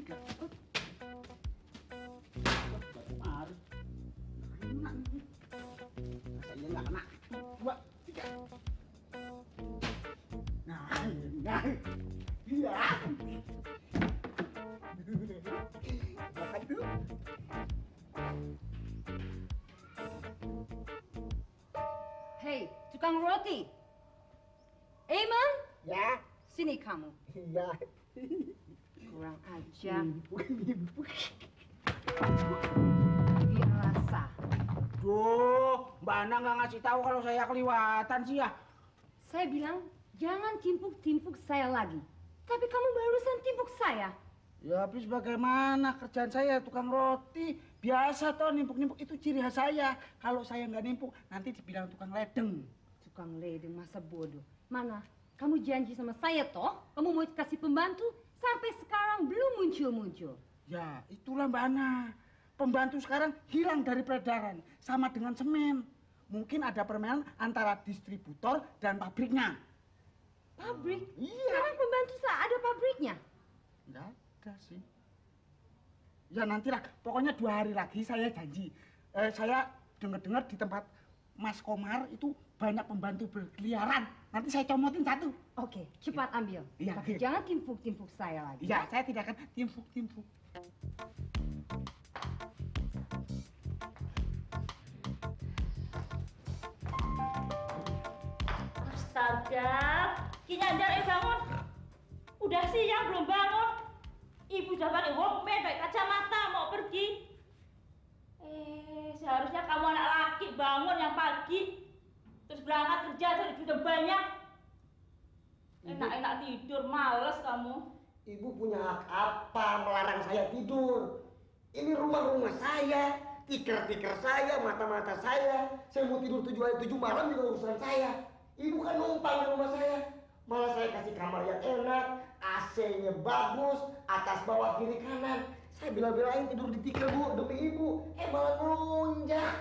enggak. Mari. Masa iya nggak kena? 2, 3. Nah. Iya. Makan dulu. Hei, tukang roti. Eamon? Ya. Sini kamu. Iya. Kurang ajar. Ibu. Biar rasa. Duh, Mbak Ana nggak ngasih tahu kalau saya kelewatan sih ya. Saya bilang, jangan timpuk-timpuk saya lagi. Tapi kamu barusan timpuk saya. Ya habis bagaimana kerjaan saya tukang roti. Biasa toh nimpuk-nimpuk itu ciri khas saya. Kalau saya nggak nimpuk nanti dibilang tukang ledeng. Tukang ledeng masa bodoh. Mana? Kamu janji sama saya toh? Kamu mau kasih pembantu? Sampai sekarang belum muncul-muncul. Ya itulah Mbak Ana. Pembantu sekarang hilang dari peredaran. Sama dengan semen. Mungkin ada permainan antara distributor dan pabriknya. Pabrik? Iya. Sekarang pembantu saya ada pabriknya. Nggak ada sih. Ya nantilah, pokoknya 2 hari lagi saya janji. Saya dengar-dengar di tempat Mas Komar itu banyak pembantu berkeliaran. Nanti saya comotin 1. Oke, cepat ambil. Iya. Tapi jangan timpuk-timpuk saya lagi. Iya, saya tidak akan timpuk-timpuk. Astaga, Ki Nyandar bangun. Udah siang belum bangun. Ibu sudah pakai walkman, pakai kacamata mau pergi. Seharusnya kamu anak laki bangun yang pagi. Terus berangkat kerja, sudah banyak. Enak-enak tidur, males kamu. Ibu punya hak apa melarang saya tidur? Ini rumah-rumah saya, tikar-tikar saya, mata-mata saya. Saya mau tidur 7 hari 7 malam juga urusan saya. Ibu kan numpang di rumah saya. Malah saya kasih kamar yang enak, AC-nya bagus, atas bawah kiri kanan. Saya bela-belain tidur di tikar Bu demi ibu. Malah ngelunjak.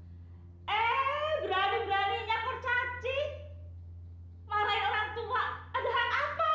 Berani-beraninya kurcaci. Marahin orang tua. Ada hak apa?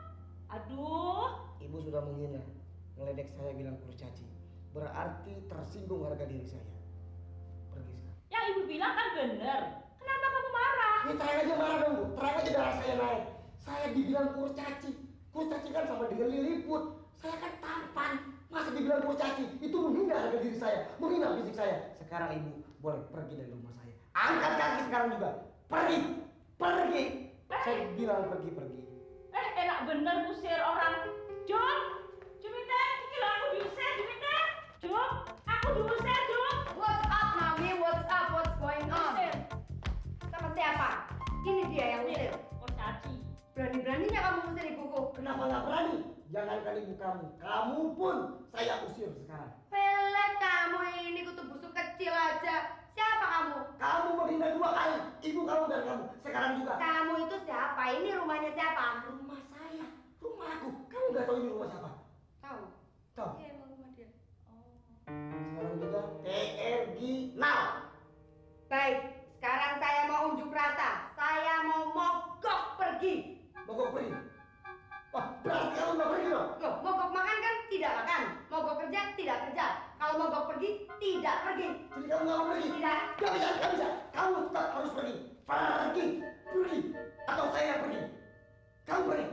Aduh. Ibu sudah menghina, ngeledek saya bilang kurcaci. Berarti tersinggung harga diri saya. Pergi sekarang. Yang ibu bilang kan bener. Kenapa kamu marah? Ya terang aja marah dong Bu, terang aja darah saya naik. Saya dibilang kurcaci. Kurcaci kan sama dengan Lilliput. Saya kan tampan. Masa dibilang kurcaci? Itu menghina harga diri saya, menghina fisik saya. Sekarang ibu boleh pergi dari rumah saya. Angkat kaki sekarang juga. Pergi. Pergi. Saya bilang pergi. Enak bener usir orang. Jom, Juminten, kira aku diusir, Juminten. Jom, aku diusir, Jom. What's up, Mami? What's up? What's going on? Sama siapa? Ini dia yang usir. Kurcaci. Berani-beraninya kamu usir ibuku. Kenapa nggak berani? Jangankan ibu kamu pun saya usir sekarang. Pelek kamu ini kutu busuk kecil aja. Siapa kamu? Kamu menghina 2 kali, ibu kamu dan kamu. Sekarang juga. Kamu itu siapa? Ini rumahnya siapa? Rumah saya, rumah aku. Kamu nggak tahu ini rumah siapa? Tahu. Tahu. Iya, emang rumah dia. Sekarang juga TRG now. Baik, sekarang saya mau unjuk rasa. Saya mau mogok pergi. Mogok pergi. Wah, berarti kamu nggak pergi dong? Loh, mogok makan kan tidak makan. Mogok kerja tidak kerja. Kalau mogok pergi tidak pergi. Jadi kamu nggak mau pergi? Tidak. Nggak bisa. Kamu tetap harus pergi. Pergi. Atau saya yang pergi. Kamu pergi.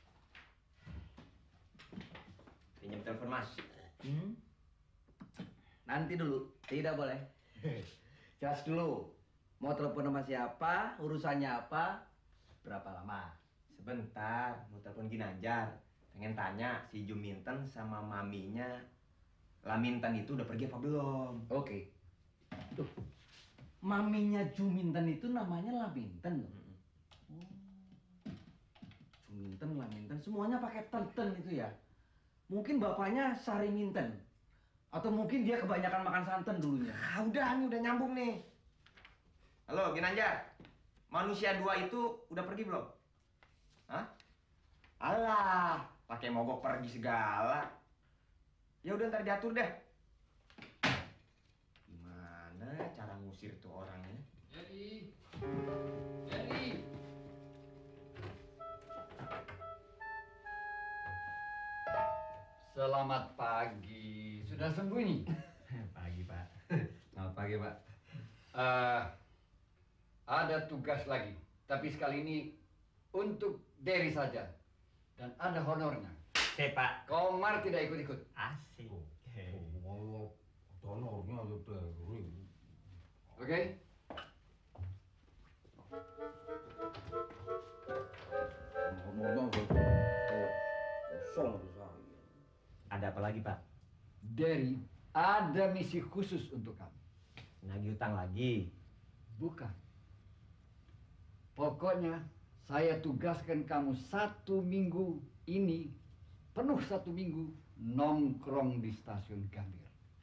Pinjam telepon Mas. Nanti dulu, tidak boleh. Jelas dulu. Mau telepon sama siapa, urusannya apa, berapa lama? Sebentar, mau telepon Ginanjar. Pengen tanya si Juminten sama maminya Laminten itu udah pergi apa belum? Oke. Tuh, maminya Juminten itu namanya Laminten. Juminten, Laminten, semuanya pakai tenten itu ya. Mungkin bapaknya Sariminten. Atau mungkin dia kebanyakan makan santan dulunya. Udah nih, udah nyambung nih. Halo, Ginanjar. Manusia 2 itu udah pergi belum? Hah? Alah, pakai mogok pergi segala. Ya udah ntar diatur deh. Gimana cara ngusir tuh orangnya? Jadi. Selamat pagi. Sudah sembunyi? Pagi, Pak. Selamat pagi, Pak. Ada tugas lagi, tapi sekali ini untuk Derry saja. Dan ada honornya. Pak. Komar tidak ikut-ikut. Asik. Honornya udah. Oke? Ada apa lagi, Pak? Derry, ada misi khusus untuk kamu. Nagih utang lagi. Bukan. Pokoknya saya tugaskan kamu 1 minggu ini, penuh 1 minggu, nongkrong di stasiun Gambir.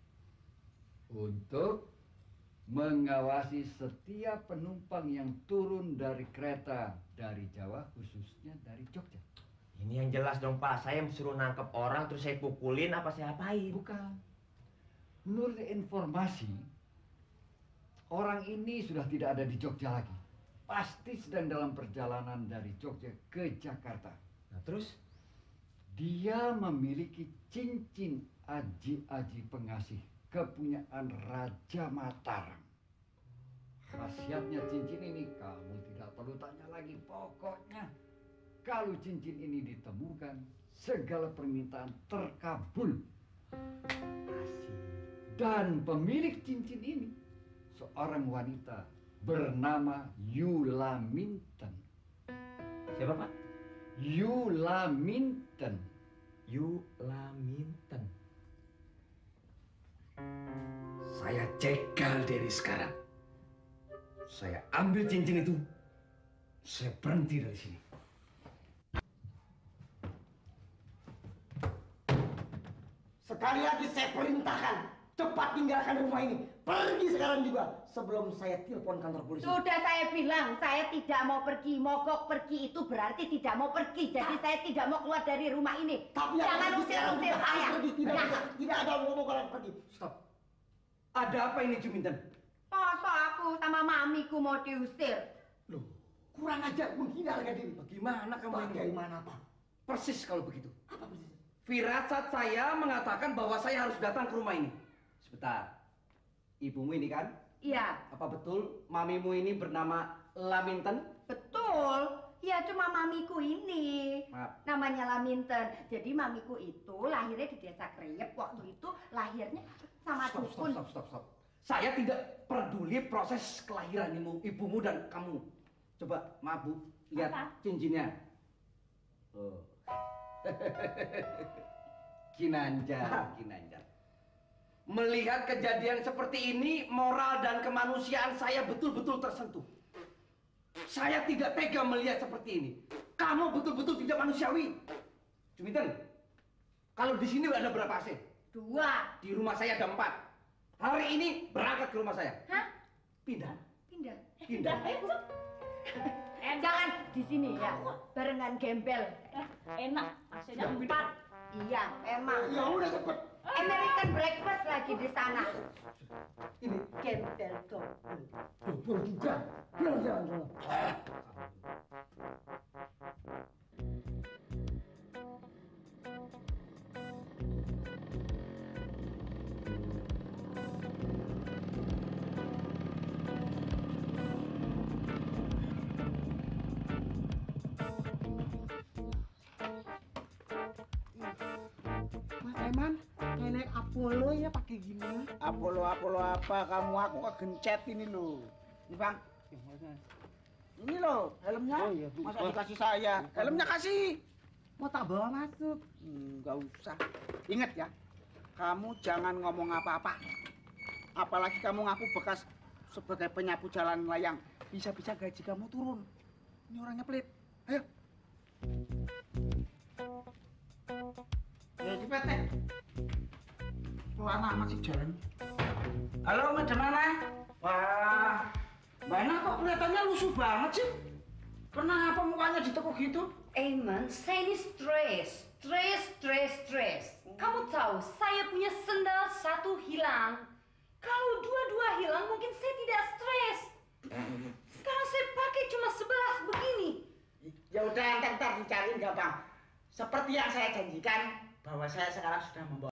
Untuk mengawasi setiap penumpang yang turun dari kereta dari Jawa, khususnya dari Jogja. Ini yang jelas dong, Pak. Saya suruh nangkep orang terus saya pukulin apa saya apain? Bukan. Menurut informasi, orang ini sudah tidak ada di Jogja lagi. Pasti sedang dalam perjalanan dari Jogja ke Jakarta. Nah, terus? Dia memiliki cincin aji-aji pengasih kepunyaan Raja Mataram. Khasiatnya cincin ini kamu tidak perlu tanya lagi. Pokoknya kalau cincin ini ditemukan, segala permintaan terkabul. Asik. Dan pemilik cincin ini seorang wanita bernama Yula Minten. Siapa, Pak? Yula Minten. Yula Minten. Saya cegal dari sekarang. Saya ambil cincin itu. Saya berhenti dari sini. Sekali lagi saya perintahkan, cepat tinggalkan rumah ini. Pergi sekarang juga sebelum saya telepon kantor polisi. Sudah saya bilang, saya tidak mau pergi. Mogok pergi itu berarti tidak mau pergi. Jadi saya tidak mau keluar dari rumah ini. Tapi jangan usir-usir saya. Tidak ada ngomong orang pergi. Stop. Ada apa ini, Juminten? Masa aku sama mamiku mau diusir? Loh, kurang ajar menghina harga diri. Bagaimana kamu ini? Bagaimana, Pak? Persis kalau begitu. Apa persis? Firasat saya mengatakan bahwa saya harus datang ke rumah ini. Sebentar. Ibumu ini kan? Iya, Apa betul mamimu ini bernama Laminten? betul. Ya cuma mamiku ini. Maaf. Namanya Laminten. Jadi mamiku itu lahirnya di desa Kreyep. Waktu itu lahirnya sama Stop, dukun. stop. Saya tidak peduli proses kelahiran ibumu dan kamu. Coba, maaf Bu, lihat Apa? cincinnya. Oh. Kinanjar. Melihat kejadian seperti ini, moral dan kemanusiaan saya betul-betul tersentuh. Saya tidak tega melihat seperti ini. Kamu betul-betul tidak manusiawi. Juminten, kalau di sini ada berapa AC? 2. Di rumah saya ada 4. Hari ini berangkat ke rumah saya. Hah? Pindah. Pindah. Pindah. Jangan di sini ya. Barengan gembel. Enak, hasilnya 4. Iya, emang. Ya udah cepet. American breakfast lagi di sana. Ini Gembel double. double juga. Jalan. Mas Eman, nenek Apollo ya pakai gini. Apollo apa? Kamu aku kegencet ini loh. Ini Bang. Ini loh helmnya. Oh, iya, Masa dikasih saya? Helmnya kasih. Mau tak bawa masuk? Nggak usah. Ingat ya, kamu jangan ngomong apa-apa. Apalagi kamu ngaku bekas sebagai penyapu jalan layang. Bisa-bisa gaji kamu turun. Ini orangnya pelit. Ayo. Ya cepet deh. Lama amat sih jalan. Halo, Madam Nana. Wah, Mbak Nana kok kelihatannya lusuh banget sih? Kenapa mukanya ditekuk gitu? Eman, saya ini stres. Kamu tahu, saya punya sendal 1 hilang. Kalau 2 hilang, mungkin saya tidak stres. Sekarang saya pakai cuma 11 begini. Ya udah, ntar dicariin gampang. Seperti yang saya janjikan, bahwa saya sekarang sudah membawa